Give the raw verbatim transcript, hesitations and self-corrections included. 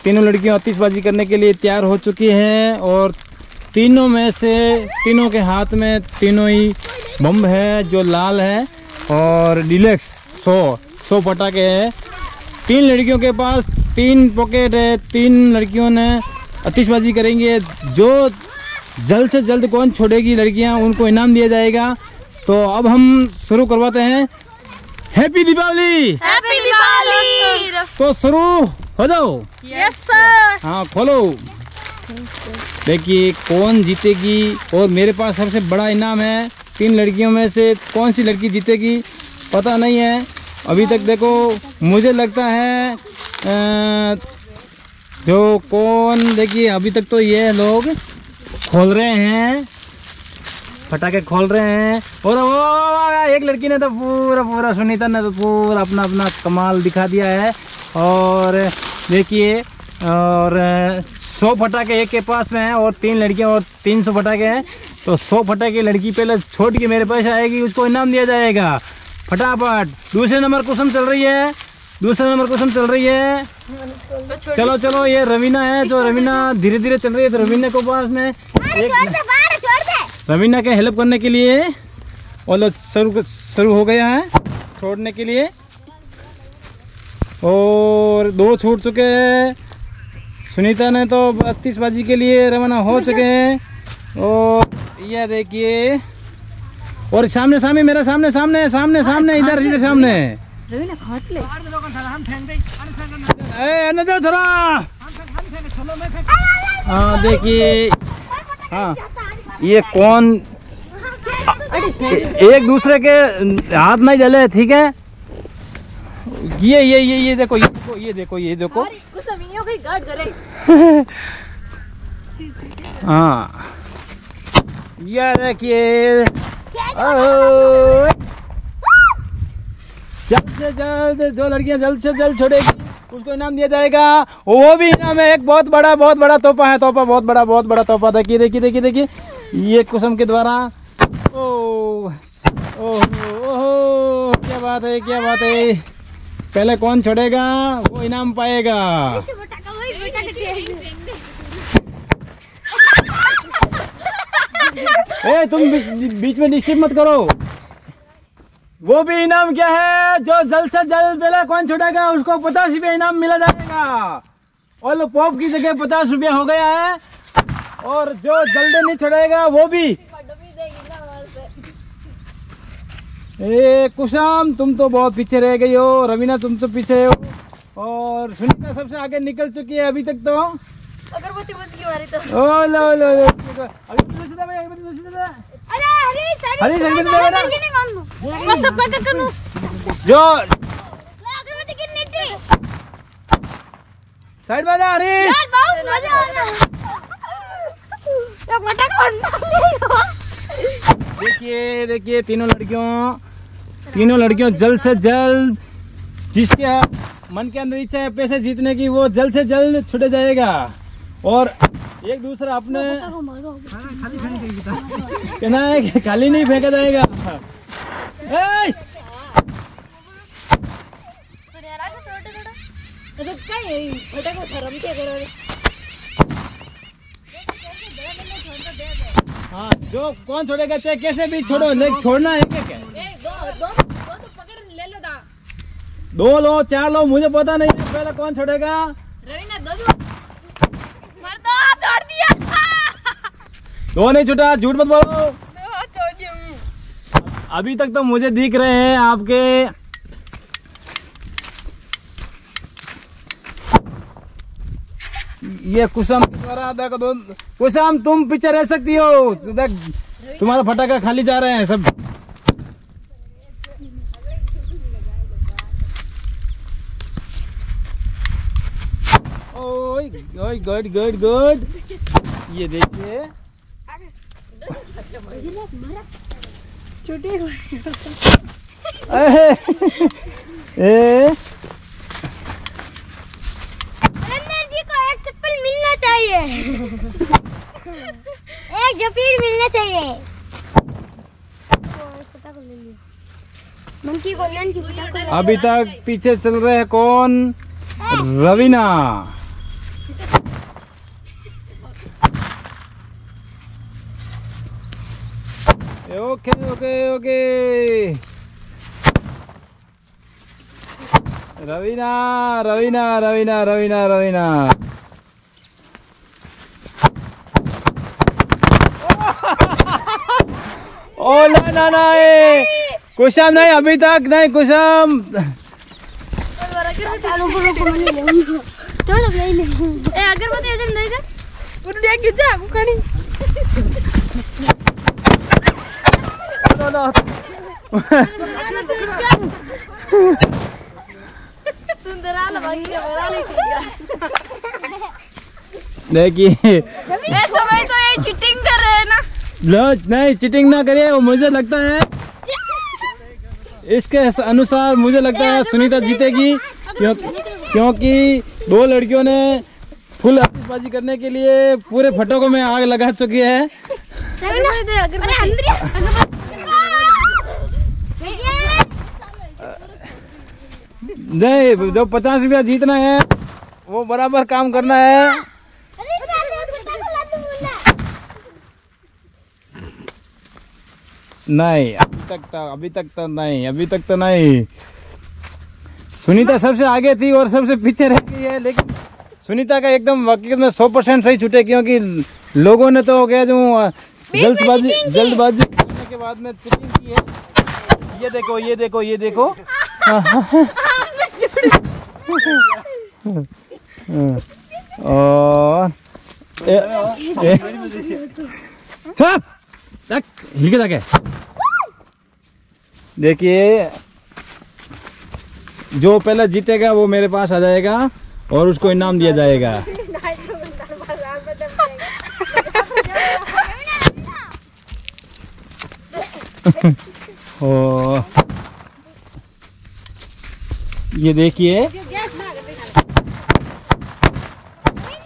तीनों लड़कियां आतिशबाजी करने के लिए तैयार हो चुकी हैं और तीनों में से तीनों के हाथ में तीनों ही बम है जो लाल है और डिलक्स सौ सौ पटाखे है। तीन लड़कियों के पास तीन पॉकेट है, तीन लड़कियों ने आतिशबाजी करेंगे। जो जल्द से जल्द कौन छोड़ेगी लड़कियां उनको इनाम दिया जाएगा। तो अब हम शुरू करवाते हैं। हैप्पी दीपावली। हैप्पी दीपावली। तो शुरू हो जाओ। Yes sir. हाँ खोलो। देखिए कौन जीतेगी और मेरे पास सबसे बड़ा इनाम है। तीन लड़कियों में से कौन सी लड़की जीतेगी पता नहीं है अभी तक। देखो मुझे लगता है आ, जो कौन देखिए अभी तक तो ये लोग खोल रहे हैं, पटाखे खोल रहे हैं। और वो एक लड़की ने तो पूरा पूरा सुनीता ने तो पूरा अपना अपना कमाल दिखा दिया है। और देखिए और सौ पटाखे एक के पास में है और तीन लड़कियां और तीन सौ पटाखे हैं। तो सौ पटाखे लड़की पहले छोड़ के मेरे पास आएगी, उसको इनाम दिया जाएगा फटाफट। दूसरे नंबर कुसुम चल रही है, दूसरे नंबर कुसुम चल रही है। चलो चलो ये रवीना है, जो रवीना धीरे धीरे चल रही है। तो रवीना को पास में एक रवीना के हेल्प करने के लिए और शुरू शुरू हो गया है छोड़ने के लिए। और दो छूट चुके हैं। सुनीता ने तो आतिशबाजी के लिए रवाना हो चुके हैं। और यह देखिए और सामने सामने मेरे सामने सामने सामने सामने इधर इधर सामने थोड़ा। हाँ देखिए हाँ ये कौन एक दूसरे के हाथ नहीं जले, ठीक है। ये ये ये ये देखो ये देखो ये देखो ये देखो हाँ ये देखिए जल्द से जल्द जो लड़कियां जल्द से जल्द छोड़ेगी उसको इनाम दिया जाएगा। वो भी इनाम है एक बहुत बड़ा बहुत बड़ा तोहफा है। तोहफा बहुत बड़ा बहुत बड़ा तोहफा। देखिए देखिए देखिए देखिए ये कुसुम के द्वारा। ओह ओह क्या बात है क्या बात है। पहले कौन छोड़ेगा वो इनाम पाएगा। ए तुम बीच में डिस्टर्ब मत करो। वो भी इनाम क्या है जो जल्द से जल्द पहले कौन छोड़ेगा उसको पचास रुपया इनाम मिला जाएगा। और पॉप की जगह पचास रुपया हो गया है। और जो जल्दी नहीं छोड़ेगा वो भी। ए कुसुम तुम तो बहुत पीछे रह गई हो, रवीना तुम तो पीछे हो और सुनीता सबसे आगे निकल चुकी है अभी तक। तो अगरबत्ती बच गई हमारी तो। ओ लो लो लो अभी तो सीधा भाई अभी तो सीधा। अरे हरी हरी सही बता बेटा मैं सब कर कर करूं जो अगरबत्ती कितनी थी साइड में जा हरी। यार बहुत मजा आ रहा है। तो मटक देखिए देखिए तीनों लड़कियों तीनों लड़कियों जल्द से जल्द जिसके मन के अंदर इच्छा है पैसे जीतने की वो जल्द से जल्द छुटे जाएगा। और एक दूसरा अपने कहना है कि खाली नहीं फेंका जाएगा। हाँ जो कौन छोड़ेगा चाहे कैसे भी छोड़ो लेकिन छोड़ना है क्या क्या? दो लो चार लो मुझे पता नहीं है पहले कौन छोड़ेगा। रवीना दो दो मर दो छोड़ दिया। दो नहीं छूटा झूठ मत बोलो। दो छोड़ दिया। अभी तक तो मुझे दिख रहे हैं आपके ये कुसुम के द्वारा। देखो दो कुसुम तुम पीछे रह सकती हो। देख तुम्हारा फटाका खाली जा रहे हैं सब। ओए ओए गुड गुड गुड। ये देखिए छोटे ए एक चप्पल मिलना चाहिए। एक जफीर मिलना चाहिए। मंकी को नन की अभी तक पीछे चल रहे हैं कौन? Raveena. Okay okay okay. Raveena Raveena Raveena Raveena Raveena ओ ना ना ना कुसुम नहीं, अभी तक नहीं कुसुम। देखिए समय तो ये चीटिंग कर रहे हैं ना। लो नहीं, चीटिंग ना करिए। वो मुझे लगता है इसके अनुसार मुझे लगता है सुनीता जीतेगी, क्यों, क्योंकि दो लड़कियों ने फुल आतिशबाजी करने के लिए पूरे फटोकों में आग लगा चुकी है। नहीं, जो पचास रुपया जीतना है वो बराबर काम करना है। नहीं अभी तक तो अभी तक तो नहीं अभी तक तो नहीं। सुनीता सबसे आगे थी और सबसे पीछे रह गई है, लेकिन सुनीता का एकदम हकीकत में सौ परसेंट सही छूटे, क्योंकि लोगों ने तो क्या जो जल्दबाजी जल्दबाजी करने के बाद में चीटिंग की है। ये देखो ये देखो ये देखो और हिल के जाके देखिए, जो पहले जीतेगा वो मेरे पास आ जाएगा और उसको इनाम दिया जाएगा। ओ, ये देखिए